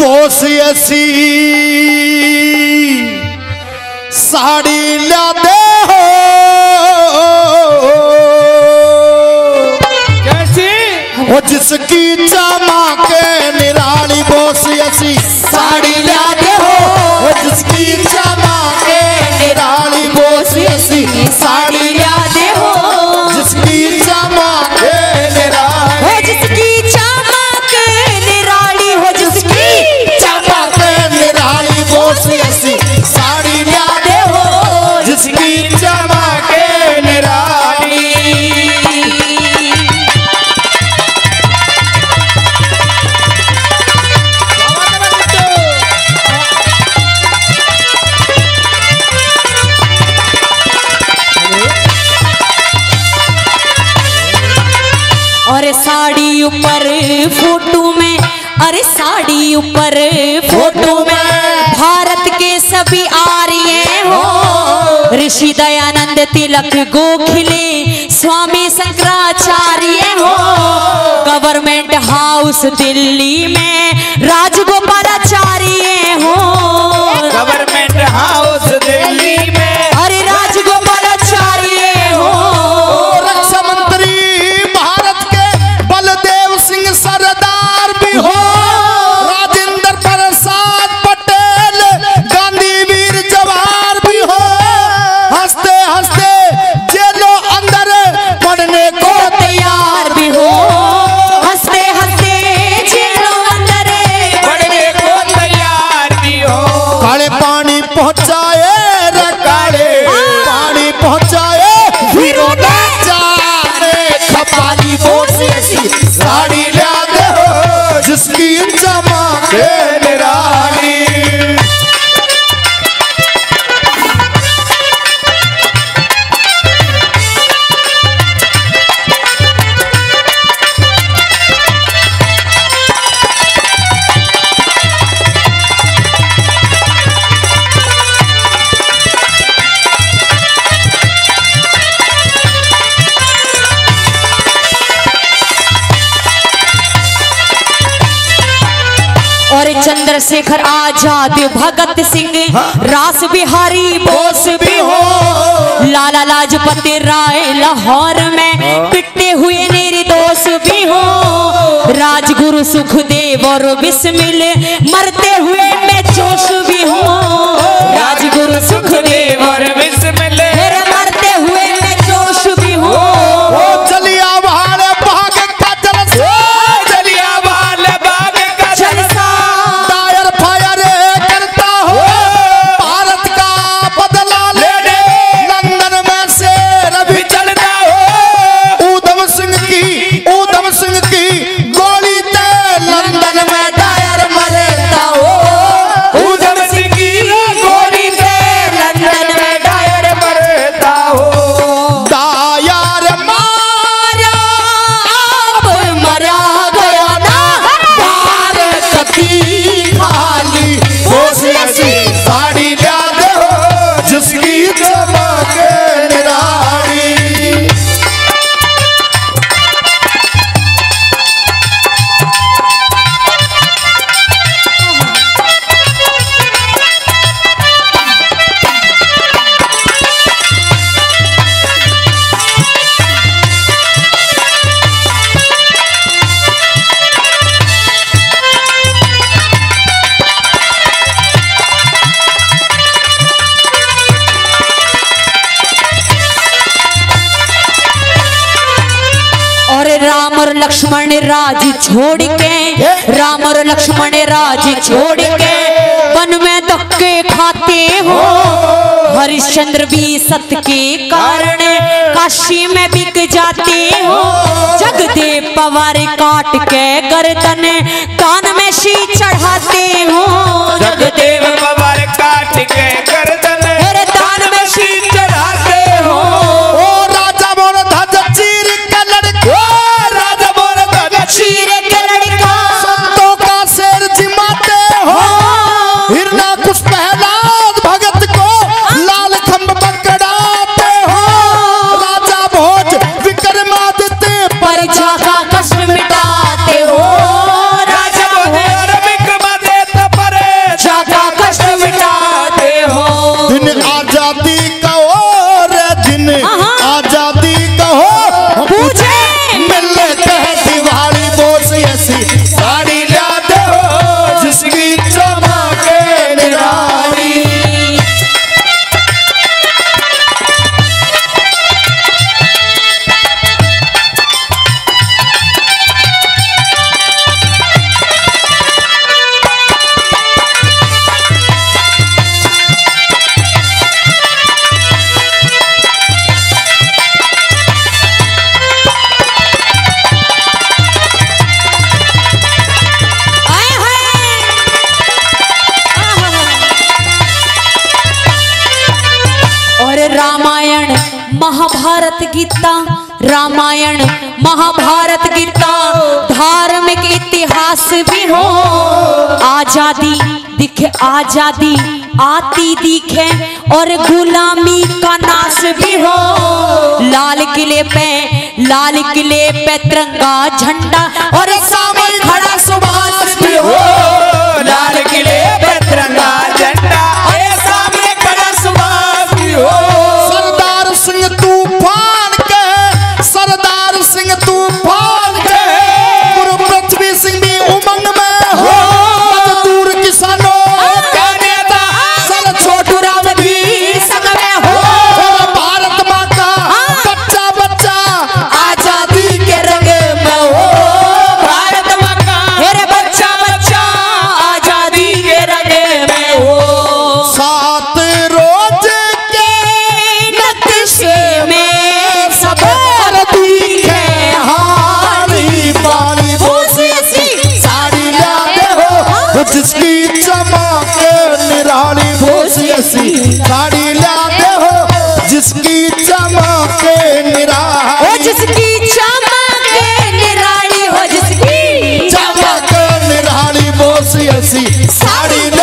बोस ऐसी साड़ी ला दे हो कैसी वो जिसकी चमक निराली। बोस ऐसी साड़ी ला दे हो वो जिसकी चमक निराली। बोस ऐसी साड़ी ला दे हो जिसकी चमक निराली। हो जिसकी चमक निराली, हो जिसकी चमक निराली। बोस ऐसी साड़ी ला दे हो जिसकी चमक निराली। और साड़ी ऊपर फोटो में, अरे साड़ी ऊपर फोटो में भारत के सभी आर्य हो। ऋषि दयानंद, तिलक, गोखले, स्वामी शंकराचार्य हो। गवर्नमेंट हाउस दिल्ली में राजगोपालाचार्य हो। गवर्नमेंट हाउस दिल्ली में अरे राजगोपालाचार्य हो। रक्षा मंत्री भारत के बलदेव सिंह सरदार भी हो। राजेंद्र प्रसाद पटेल गांधी वीर जवाहर भी हो। हंसते हंसते जेलों अंदर पढ़ने को तैयार भी हो। हंसते हंसते जेलों अंदर पढ़ने को तैयार भी हो। काले पानी पहुंचाए रे काले पानी पहुंचाए विरोधा जाने खपाली। बोस ऐसी साड़ी ला दे हो जिसकी चमक निराली। और चंद्रशेखर आजाद, भगत सिंह, रास बिहारी बोस भी हो। लाला लाजपत राय लाहौर में पिटे हुए निर्दोष भी हो। राजगुरु सुखदेव और बिस्मिल मरते हुए में जोश भी हो। राजगुरु सुखदेव और बिस्मिल मरते हुए में जोश भी हो। वो चलिया वाले भाग का जलसा चलिया वाले बाग का जलसा टायर फायर करता हो भारत का बदला लेने लंदन में से रवि चलता हो। ऊधम सिंह की गोली ते लंदन में टायर मरता हो। ऊधम सिंह की गोली से लंदन में डायर मरता हो। टायर मारा अब मरा गया ना भारत की खाली। बोस ऐसी साड़ी ला दे हो जिसकी चमक निराली। और राम और लक्ष्मण राज छोड़ के, राम और लक्ष्मण राज छोड़ के वन में धक्के खाते हो। हरिश्चंद्र भी सत्य के कारण काशी में बिक जाते हो। जगदेव पवार काट के गर्दन कान में शी चढ़ाते हो। जगदेव पवार काट के गर्दन मेरे दान में शी चढ़ाते हो। ओ राजा मोर ध्वज चीर के लड़का राजा बोल चीर के लड़का संतों का शेर जिमाते हो। हिरना कुछ प्रहलाद भगत को लाल खंभ पकड़ाते हो। राजा भोज विक्रमादित्य प्रजा का कष्ट मिटाते हो। राजा बोल विक्रमादित्य रामायण महाभारत गीता, रामायण महाभारत गीता धार्मिक इतिहास भी हो। आजादी दिखे, आजादी आती दिखे और गुलामी का नाश भी हो। लाल किले पे तिरंगा झंडा और सामने खड़ा सुभाष भी हो। लाल किले पे तिरंगा झंडा और सामने खड़ा सुभाष भी हो। सरदार सिंह तूफान के, सरदार सिंह तूफान के, गुरु पृथ्वी सिंह भी उमंग में हो। मजदूर किसानों का नेता सन छोटू राम भी संग में हो। और भारत माँ का बच्चा बच्चा आजादी के रंग में हो। भारत माँ का मेरे बच्चा बच्चा आजादी के रंग में हो। 7 रोज के नक्शे में सब दिखे हारी बारी बोसी साड़ी लाते हो जिसकी चमक निराली बोसी साड़ी लाते हो जिसकी चमक निराली ओ जिसकी चमक निराली हो, जिसकी चमक निराली बोसी साड़ी